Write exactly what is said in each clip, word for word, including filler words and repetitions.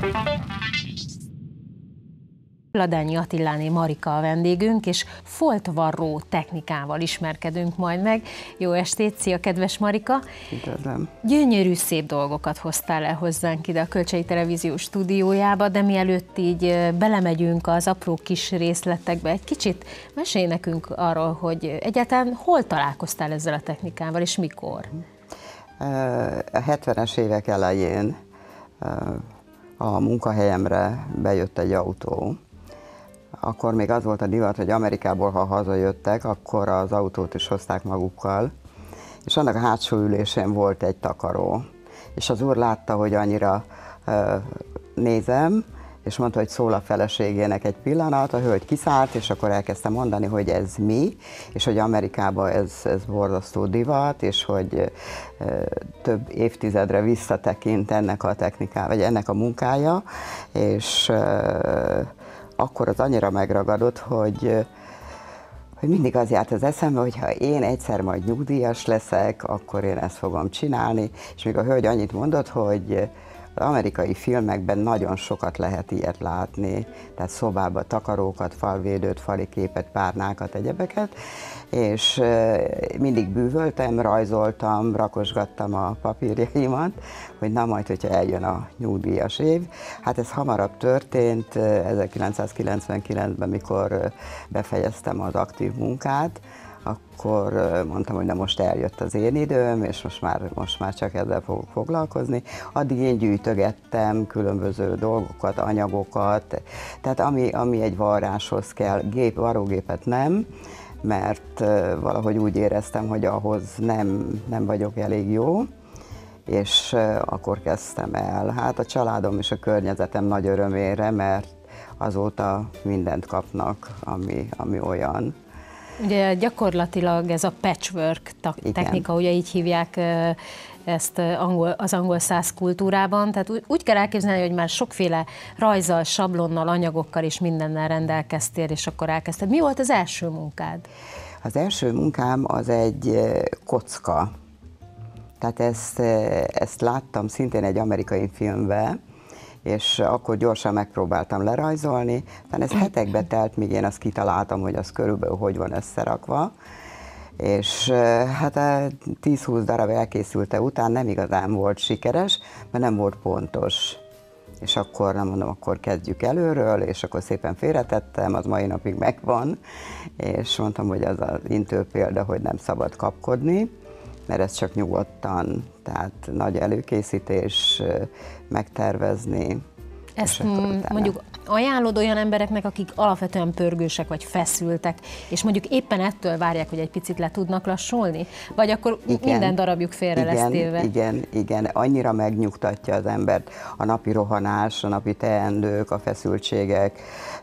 Ladányi Attiláné Marika a vendégünk, és foltvarró technikával ismerkedünk majd meg. Jó estét, szia kedves Marika! Üdvözlöm! Gyönyörű, szép dolgokat hoztál el hozzánk ide a Kölcsei Televízió stúdiójába, de mielőtt így belemegyünk az apró kis részletekbe, egy kicsit mesélj nekünk arról, hogy egyáltalán hol találkoztál ezzel a technikával, és mikor? A hetvenes évek elején a munkahelyemre bejött egy autó. Akkor még az volt a divat, hogy Amerikából, ha hazajöttek, akkor az autót is hozták magukkal, és annak a hátsó ülésén volt egy takaró. És az úr látta, hogy annyira uh, nézem, és mondta, hogy szól a feleségének egy pillanat, a hölgy kiszállt, és akkor elkezdte mondani, hogy ez mi, és hogy Amerikában ez, ez borzasztó divat, és hogy uh, több évtizedre visszatekint ennek a techniká, vagy ennek a munkája, és uh, akkor az annyira megragadott, hogy, hogy mindig az járt az eszembe, hogy ha én egyszer majd nyugdíjas leszek, akkor én ezt fogom csinálni, és még a hölgy annyit mondott, hogy az amerikai filmekben nagyon sokat lehet ilyet látni, tehát szobába takarókat, falvédőt, fali képet, párnákat, egyebeket, és mindig bűvöltem, rajzoltam, rakosgattam a papírjaimat, hogy na majd, hogyha eljön a nyugdíjas év. Hát ez hamarabb történt, ezerkilencszázkilencvenkilencben, mikor befejeztem az aktív munkát, akkor mondtam, hogy na most eljött az én időm, és most már, most már csak ezzel fogok foglalkozni. Addig én gyűjtögettem különböző dolgokat, anyagokat, tehát ami, ami egy varráshoz kell, gép, varrógépet nem, mert valahogy úgy éreztem, hogy ahhoz nem, nem vagyok elég jó, és akkor kezdtem el. Hát a családom és a környezetem nagy örömére, mert azóta mindent kapnak, ami, ami olyan. Ugye gyakorlatilag ez a patchwork technika, ugye így hívják ezt angol, az angol száz kultúrában, tehát úgy, úgy kell elképzelni, hogy már sokféle rajzzal, sablonnal, anyagokkal és mindennel rendelkeztél, és akkor elkezdted. Mi volt az első munkád? Az első munkám az egy kocka. Tehát ezt, ezt láttam szintén egy amerikai filmben, és akkor gyorsan megpróbáltam lerajzolni, tehát ez hetekbe telt, míg én azt kitaláltam, hogy az körülbelül hogy van összerakva, és hát tíz-húsz darab elkészülte után nem igazán volt sikeres, mert nem volt pontos. És akkor nem mondom, akkor kezdjük előről, és akkor szépen félretettem, az mai napig megvan, és mondtam, hogy az az intő példa, hogy nem szabad kapkodni, mert ez csak nyugodtan, tehát nagy előkészítés, megtervezni. Ezt mondjuk ajánlod olyan embereknek, akik alapvetően pörgősek vagy feszültek, és mondjuk éppen ettől várják, hogy egy picit le tudnak lassulni? Vagy akkor igen, minden darabjuk félre igen, lesz téve? Igen, igen, annyira megnyugtatja az embert a napi rohanás, a napi teendők, a feszültségek,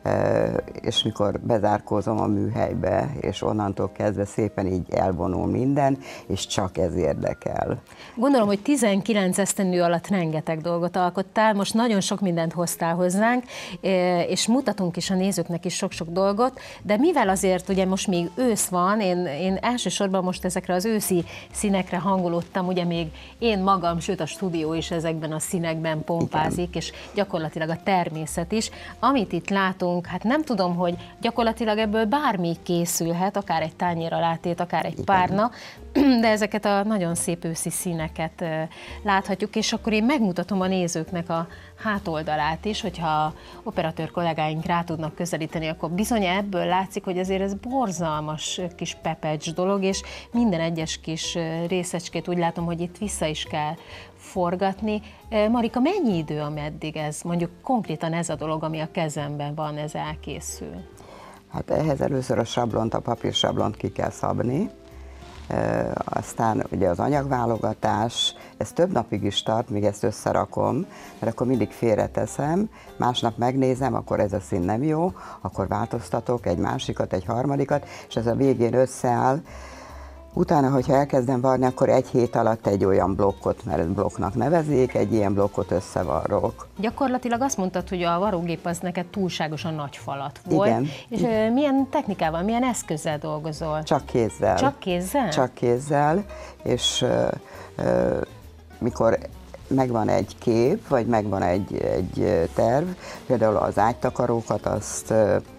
és mikor bezárkózom a műhelybe, és onnantól kezdve szépen így elvonul minden, és csak ez érdekel. Gondolom, hogy tizenkilenc esztendő alatt rengeteg dolgot alkottál, most nagyon sok mindent hoztál hozzánk, és mutatunk is a nézőknek is sok-sok dolgot, de mivel azért ugye most még ősz van, én, én elsősorban most ezekre az őszi színekre hangolódtam, ugye még én magam, sőt a stúdió is ezekben a színekben pompázik, igen, és gyakorlatilag a természet is. Amit itt látunk, hát nem tudom, hogy gyakorlatilag ebből bármi készülhet, akár egy tányéralátét, akár egy igen, párna, de ezeket a nagyon szép őszi színeket láthatjuk, és akkor én megmutatom a nézőknek a hátoldalát is, hogyha operatőr kollégáink rá tudnak közelíteni, akkor bizony ebből látszik, hogy azért ez borzalmas kis pepecs dolog, és minden egyes kis részecskét úgy látom, hogy itt vissza is kell forgatni. Marika, mennyi idő, ameddig ez, mondjuk konkrétan ez a dolog, ami a kezemben van, ez elkészül? Hát ehhez először a sablont, a papírsablont ki kell szabni, E, aztán ugye az anyagválogatás, ez több napig is tart, míg ezt összerakom, mert akkor mindig félreteszem, másnap megnézem, akkor ez a szín nem jó, akkor változtatok egy másikat, egy harmadikat, és ez a végén összeáll. Utána, hogyha elkezdem varni, akkor egy hét alatt egy olyan blokkot, mert ezt blokknak nevezik, egy ilyen blokkot összevarrok. Gyakorlatilag azt mondtad, hogy a varrógép az neked túlságosan nagy falat volt. Igen. És igen, milyen technikával, milyen eszközzel dolgozol? Csak kézzel. Csak kézzel? Csak kézzel, és uh, uh, mikor megvan egy kép, vagy megvan egy, egy terv, például az ágytakarókat, azt,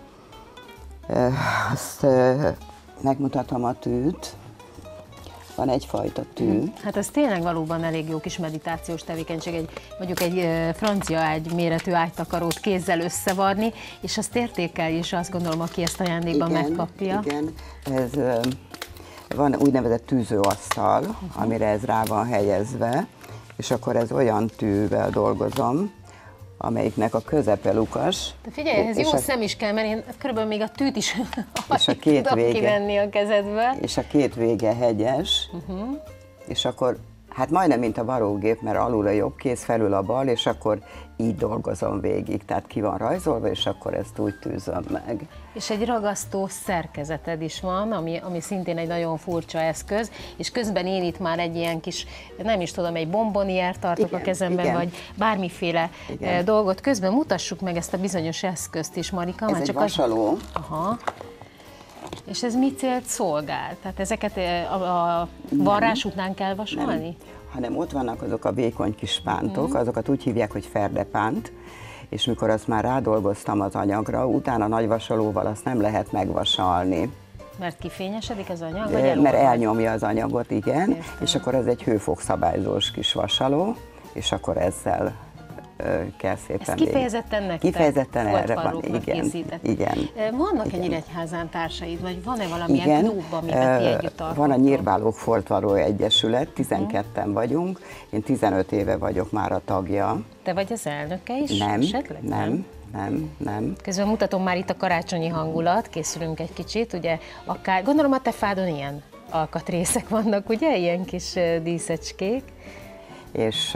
azt megmutatom a tűt, van egyfajta tű. Hát ez tényleg valóban elég jó kis meditációs tevékenység, egy, mondjuk egy francia ágy méretű ágytakarót kézzel összevarni, és azt értékel is, azt gondolom, aki ezt ajándékban igen, megkapja. Igen, ez, van úgynevezett tűzőasztal, uh-huh. amire ez rá van helyezve, és akkor ez olyan tűvel dolgozom, amelyiknek a közepe lukas. De figyelj, ez jó a, szem is kell, mert én körülbelül még a tűt is és a két tudom vége, kivenni a kezedbe. És a két vége hegyes, uh-huh. és akkor hát majdnem, mint a varógép, mert alul a jobb kéz, felül a bal, és akkor így dolgozom végig, tehát ki van rajzolva, és akkor ezt úgy tűzöm meg. És egy ragasztó szerkezeted is van, ami, ami szintén egy nagyon furcsa eszköz, és közben én itt már egy ilyen kis, nem is tudom, egy bomboniért tartok igen, a kezemben, igen. vagy bármiféle igen. dolgot. Közben mutassuk meg ezt a bizonyos eszközt is, Marika. Ez már egy csak vasaló. Az... Aha. És ez mi célt szolgál? Tehát ezeket a, a varrás nem, után kell vasalni? Nem, hanem ott vannak azok a vékony kis pántok, mm. azokat úgy hívják, hogy ferdepánt, és mikor azt már rádolgoztam az anyagra, utána nagy vasalóval azt nem lehet megvasalni. Mert kifényesedik az anyag? Vagy mert elnyomja az anyagot, igen, Értem. És akkor ez egy hőfokszabályzós kis vasaló, és akkor ezzel kell szépen. Ez kifejezetten nektek? Kifejezetten erre van, igen, igen. Vannak igen. egy Nyíregyházán társaid, vagy van-e valamilyen klub, amiben ti együtt tartotok? Van a Nyírbálók Foltvaró Egyesület, tizenketten hmm. vagyunk, én tizenöt éve vagyok már a tagja. Te vagy az elnöke is? Nem, esetleg? nem, nem, nem. Közben mutatom már itt a karácsonyi hangulat, készülünk egy kicsit, ugye, akár, gondolom a te fádon ilyen alkatrészek vannak, ugye, ilyen kis díszecskék. És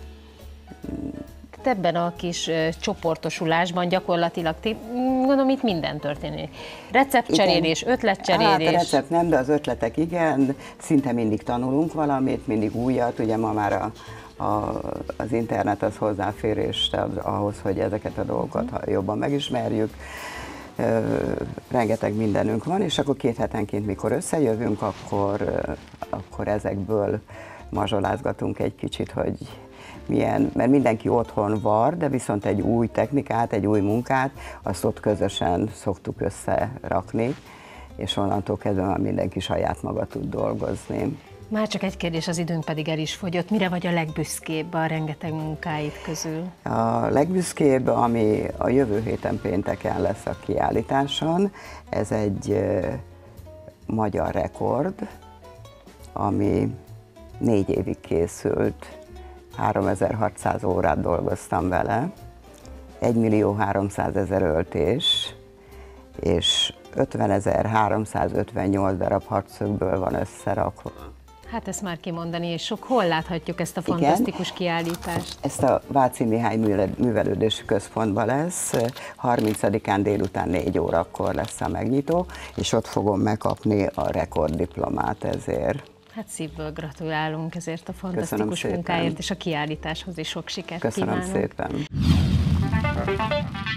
ebben a kis uh, csoportosulásban gyakorlatilag, gondolom itt minden történik. Receptcserélés, ötletcserélés. Hát a recept nem, de az ötletek igen, szinte mindig tanulunk valamit, mindig újat, ugye ma már a, a, az internet az hozzáférést ad ahhoz, hogy ezeket a dolgokat uh-huh. jobban megismerjük. Uh, rengeteg mindenünk van, és akkor két hetenként, mikor összejövünk, akkor, uh, akkor ezekből mazsolázgatunk egy kicsit, hogy milyen, mert mindenki otthon var, de viszont egy új technikát, egy új munkát, azt ott közösen szoktuk összerakni, és onnantól kezdve már mindenki saját maga tud dolgozni. Már csak egy kérdés, az időnk pedig el is fogyott. Mire vagy a legbüszkébb a rengeteg munkáid közül? A legbüszkébb, ami a jövő héten pénteken lesz a kiállításon, ez egy uh, magyar rekord, ami négy évig készült. háromezer-hatszáz órát dolgoztam vele, egymillió-háromszázezer öltés, és ötvenezer-háromszázötvennyolc darab hatszögből van összerakva. Hát ezt már kimondani, és sok hol láthatjuk ezt a fantasztikus igen. kiállítást? Ezt a Váci Mihály Művelődési Központban lesz, harmincadikán délután négy órakor lesz a megnyitó, és ott fogom megkapni a rekorddiplomát ezért. Hát szívből gratulálunk ezért a fantasztikus munkáért, és a kiállításhoz is sok sikert Köszönöm kívánunk. Köszönöm szépen.